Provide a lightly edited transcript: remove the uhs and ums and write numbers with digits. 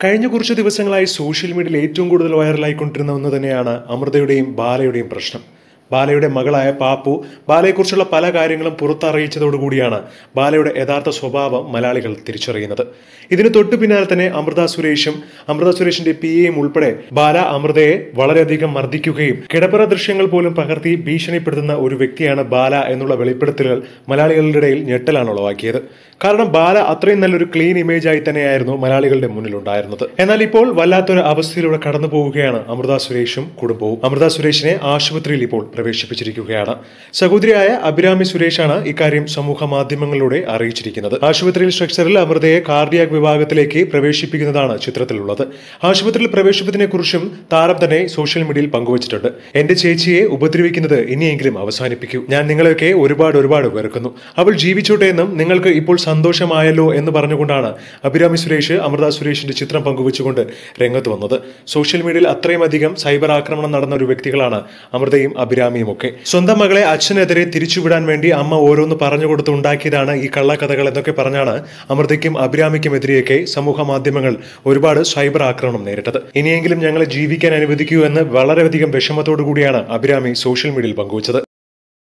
കഴിഞ്ഞ കുറച്ച് ദിവസങ്ങളായി സോഷ്യൽ മീഡിയയിൽ ഏറ്റവും കൂടുതൽ വൈറലായിക്കൊണ്ടിരുന്ന ഒന്ന് തന്നെയാണ് അമൃതയുടെയും ബാലയുടെയും പ്രശ്നം. ബാലയുടെ മകളായ പാപ്പു ബാലയെക്കുറിച്ചുള്ള പല കാര്യങ്ങളും പുറത്തറിയിച്ചതോടുകൂടിയാണ് ബാലയുടെ യഥാർത്ഥ സ്വഭാവം മലയാളികൾ തിരിച്ചറിയുന്നത്. ഇതിന് തൊട്ടു പിന്നാലെ തന്നെ അമൃത സുരേഷിന്റെ PAയും ഉൾപ്പെടെ ബാല അമൃതയെ വളരെയധികം മർദ്ദിക്കുകയും കിടപ്പറ ദൃശ്യങ്ങൾ പോലും പകർത്തി ഭീഷണിപ്പെടുത്തുന്ന ഒരു വ്യക്തിയാണ് ബാല എന്നുള്ള വെളിപ്പെടുത്തലുകൾ മലയാളികളുടെ ഇടയിൽ ഞെട്ടലാണ് ഉളവാക്കിയത്. കാരണം ബാല അത്രയും നല്ലൊരു ക്ലീൻ ഇമേജ് ആയി തന്നെയായിരുന്നു മലയാളികളുടെ മുന്നിലുണ്ടായിരുന്നത്. എന്നാൽ ഇപ്പോൾ വല്ലാത്തൊരു അവസ്ഥയിലൂടെ കടന്നു പോവുകയാണ് അമൃത സുരേഷും കുടുംബവും. അമൃത സുരേഷിനെ ആശുപത്രിയിൽ ഇപ്പോൾ പ്രവേശിപ്പിച്ചിരിക്കുകയാണ്. സഹോദരിയായ അഭിരാമി സുരേഷാണ് ഇക്കാര്യം സമൂഹ മാധ്യമങ്ങളിലൂടെ അറിയിച്ചിരിക്കുന്നത്. ആശുപത്രിയിൽ സ്ട്രക്ചറിൽ അമൃതയെ കാർഡിയാക് വിഭാഗത്തിലേക്ക് പ്രവേശിപ്പിക്കുന്നതാണ് ചിത്രത്തിലുള്ളത്. ആശുപത്രിയിൽ പ്രവേശിപ്പതിനെ കുറിച്ചും താരം തന്നെ സോഷ്യൽ മീഡിയയിൽ പങ്കുവച്ചിട്ടുണ്ട്. എന്റെ ചേച്ചിയെ ഉപദ്രവിക്കുന്നത് ഇനിയെങ്കിലും അവസാനിപ്പിക്കൂ. ഞാൻ നിങ്ങളെയൊക്കെ ഒരുപാട് വെറുക്കുന്നു. അവൾ ജീവിച്ചോട്ടെ എന്നും നിങ്ങൾക്ക് ഇപ്പോൾ സന്തോഷമായല്ലോ എന്ന് പറഞ്ഞുകൊണ്ടാണ് അഭിരാമി സുരേഷ് അമൃത സുരേഷിന്റെ ചിത്രം പങ്കുവച്ചുകൊണ്ട് രംഗത്ത് വന്നത്. സോഷ്യൽ മീഡിയയിൽ അത്രയും അധികം സൈബർ ആക്രമണം നടന്ന ഒരു വ്യക്തികളാണ് അമൃതയും അഭിരാമിയും ഒക്കെ. സ്വന്തം മകളെ അച്ഛനെതിരെ തിരിച്ചുവിടാൻ വേണ്ടി അമ്മ ഓരോന്ന് പറഞ്ഞു കൊടുത്ത് ഉണ്ടാക്കിയതാണ് ഈ കള്ളക്കഥകൾ എന്നൊക്കെ പറഞ്ഞാണ് അമൃതയ്ക്കും അഭിരാമിക്കും എതിരെയൊക്കെ സമൂഹ മാധ്യമങ്ങൾ ഒരുപാട് സൈബർ ആക്രമണം നേരിട്ടത്. ഇനിയെങ്കിലും ഞങ്ങളെ ജീവിക്കാൻ അനുവദിക്കൂ എന്ന് വളരെയധികം വിഷമത്തോടു കൂടിയാണ് അഭിരാമി സോഷ്യൽ മീഡിയയിൽ പങ്കുവച്ചത്.